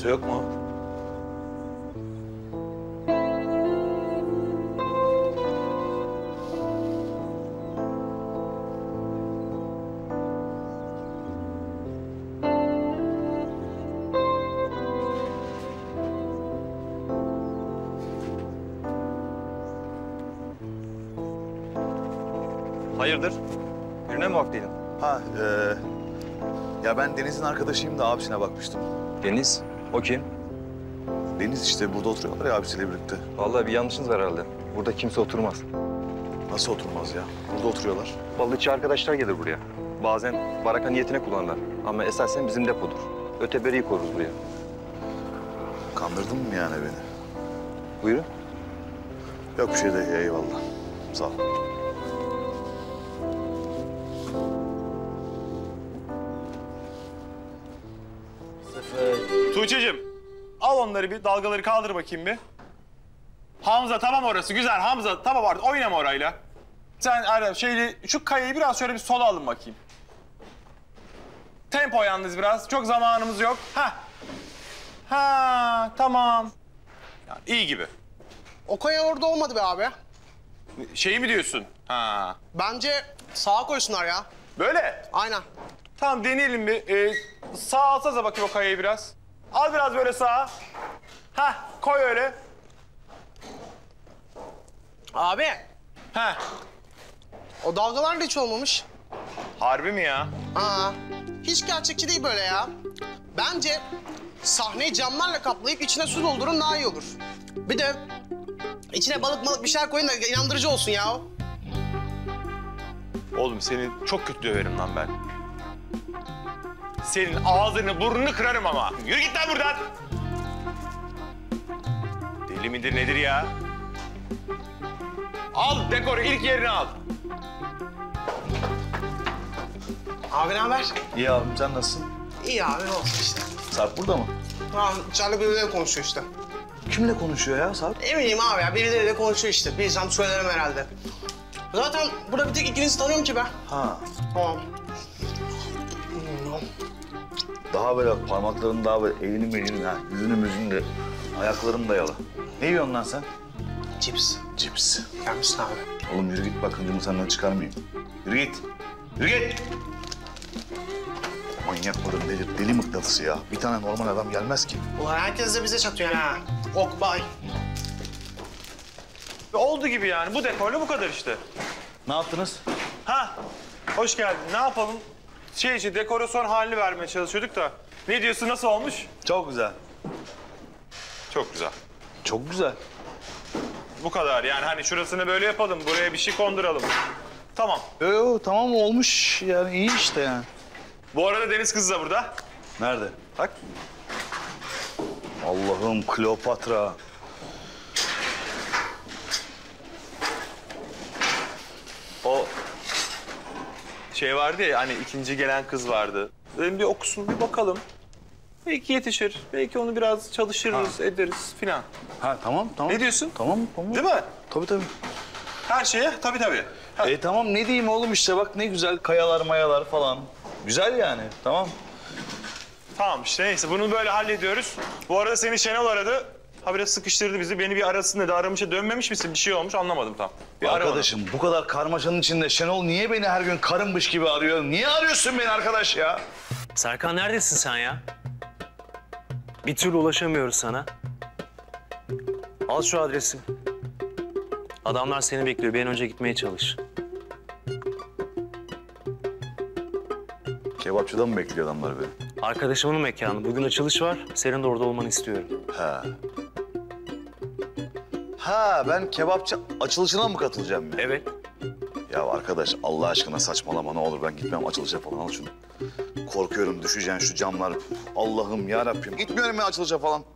Kimse yok mu? Hayırdır? Birine mi baktıydın? Ha, ya ben Deniz'in arkadaşıyım da abisine bakmıştım. Deniz. O kim? Deniz işte burada oturuyorlar ya abisiyle birlikte. Vallahi bir yanlışınız var herhalde. Burada kimse oturmaz. Nasıl oturmaz ya? Burada oturuyorlar. Balıkçı arkadaşlar gelir buraya. Bazen baraka niyetine kullanırlar. Ama esasen bizim depodur. Öteberi'yi koruruz buraya. Kandırdın mı yani beni? Buyurun. Yok bir şey de eyvallah. Sağ ol. Tuğçe'cim, al onları bir, dalgaları kaldır bakayım bir. Hamza, tamam orası, güzel. Hamza, tamam artık, oynama orayla. Sen şu kayayı biraz şöyle bir sola alın bakayım. Tempo yalnız biraz, çok zamanımız yok. Ha, tamam. Ya, iyi gibi. O kaya orada olmadı be abi. Şeyi mi diyorsun? Ha. Bence sağa koysunlar ya. Böyle. Aynen. Tamam, deneyelim bir. Sağa alsanıza bakayım o kayayı biraz. Al biraz böyle sağa. Koy öyle. Abi, Heh. o dalgalar da hiç olmamış. Harbi mi ya? Aa, hiç gerçekçi değil böyle ya. Bence sahneyi camlarla kaplayıp içine su doldurun daha iyi olur. Bir de içine balık bir şeyler koyun da inandırıcı olsun ya. Oğlum seni çok kötü döverim lan ben. Senin ağzını burnunu kırarım ama. Yürü git lan buradan. Deli midir nedir ya? Al dekoru ilk yerine al. Abi ne haber? İyi abim sen nasılsın? İyi abi ne olsun işte. Sarp burada mı? Ha, Charlie birileriyle konuşuyor işte. Kimle konuşuyor ya Sarp? Ne bileyim abi ya birileriyle konuşuyor işte. Bilsem söylerim herhalde. Zaten burada bir tek ikinizi tanıyorum ki ben. Ha. Tamam. Daha böyle parmakların daha böyle elini melini ha. Yüzünü müzünü de ayaklarını dayalı. Ne yiyorsun lan sen? Cips. Cips. Yer misin abi? Oğlum yürü git bak hıncımı senden çıkarmayayım. Yürü git. Yürü git. Manyak mıdır nedir? Deli mıknatısı ya. Bir tane normal adam gelmez ki. Ulan herkes de bize çatıyor ha. Ok bay. Oldu gibi yani. Bu dekorla bu kadar işte. Ne yaptınız? Hoş geldin. Ne yapalım? Dekorasyon halini vermeye çalışıyorduk da. Ne diyorsun? Nasıl olmuş? Çok güzel. Çok güzel. Çok güzel. Bu kadar yani hani şurasını böyle yapalım. Buraya bir şey konduralım. Tamam. Yo, tamam olmuş yani iyi işte yani. Bu arada Deniz kızı da burada. Nerede? Bak. Allah'ım Kleopatra. O vardı ya hani ikinci gelen kız vardı. Dedim bir okusun bir bakalım. Belki yetişir. Belki onu biraz çalışırız, ederiz filan. Ha tamam. Ne diyorsun? Tamam. Değil mi? Tabii. Her şeye tabii. Tamam ne diyeyim oğlum işte bak ne güzel kayalar mayalar falan. Güzel yani tamam. Tamam işte neyse bunu böyle hallediyoruz. Bu arada seni Şenol aradı. Biraz sıkıştırdı bizi. Beni bir arasın dedi. Aramışa dönmemiş misin? Bir şey olmuş anlamadım tam. Bir ara Arkadaşım bu kadar karmaşanın içinde Şenol niye beni her gün karınmış gibi arıyor? Niye arıyorsun beni arkadaş ya? Serkan neredesin sen ya? Bir türlü ulaşamıyoruz sana. Al şu adresi. Adamlar seni bekliyor. Bir an önce gitmeye çalış. Kebapçıda mı bekliyor adamlar beni? Arkadaşımın mekanı. Bugün açılış var. Senin de orada olmanı istiyorum. Ha ben kebapçı açılışına mı katılacağım ya? Evet. Ya arkadaş Allah aşkına saçmalama ne olur ben gitmem açılışa falan al şunu. Korkuyorum düşeceksin şu camlar. Allah'ım ya Rabbim. Gitmiyorum ya açılışa falan.